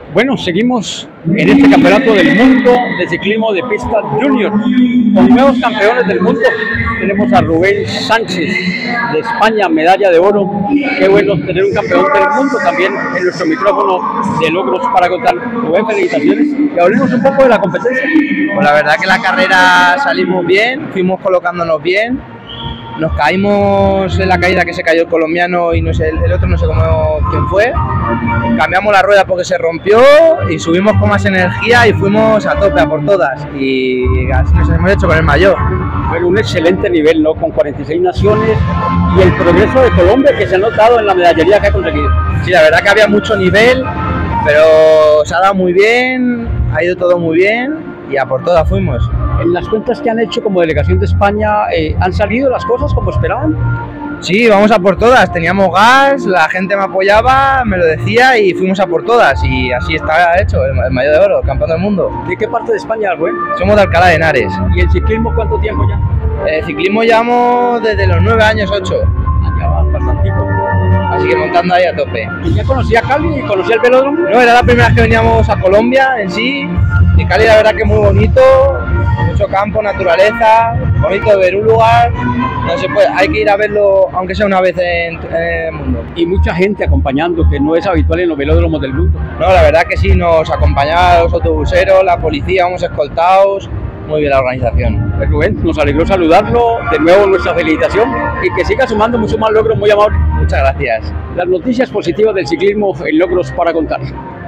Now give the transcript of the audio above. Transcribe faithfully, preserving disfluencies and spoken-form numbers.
Bueno, seguimos en este campeonato del mundo de ciclismo de pista junior con nuevos campeones del mundo. Tenemos a Rubén Sánchez de España, medalla de oro. Qué bueno tener un campeón del mundo también en nuestro micrófono de logros para contar. Rubén, felicitaciones. Y hablemos un poco de la competencia. Pues la verdad que la carrera salimos bien, fuimos colocándonos bien. Nos caímos en la caída que se cayó el colombiano y no sé, el otro no sé cómo quién fue. Cambiamos la rueda porque se rompió y subimos con más energía y fuimos a tope, a por todas. Y así nos hemos hecho con el mayor. Bueno, un excelente nivel, ¿no? Con cuarenta y seis naciones y el progreso de Colombia que se ha notado en la medallería que ha conseguido. Sí, la verdad que había mucho nivel, pero se ha dado muy bien, ha ido todo muy bien y a por todas fuimos. En las cuentas que han hecho como delegación de España, eh, ¿han salido las cosas como esperaban? Sí, vamos a por todas, teníamos gas, la gente me apoyaba, me lo decía y fuimos a por todas y así está hecho, el mayor de oro, campeón del mundo. ¿De qué parte de España, güey? Somos de Alcalá de Henares. ¿Y el ciclismo cuánto tiempo ya? El ciclismo llevamos desde los nueve años, ocho. Allá va, bastante. Así que montando ahí a tope. ¿Y ya conocía Cali? ¿Conocía el velódromo? No, era la primera vez que veníamos a Colombia en sí. Y Cali la verdad que es muy bonito, mucho campo, naturaleza, bonito ver un lugar. No se puede, hay que ir a verlo aunque sea una vez en, en el mundo. Y mucha gente acompañando, que no es habitual en los velódromos del mundo. No, la verdad que sí, nos acompañaban los autobuseros, la policía, vamos escoltados. Muy bien la organización. Pues Rubén, nos alegró saludarlo, de nuevo nuestra felicitación y que siga sumando mucho más logros, muy amable. Muchas gracias. Las noticias positivas del ciclismo en logros para contar.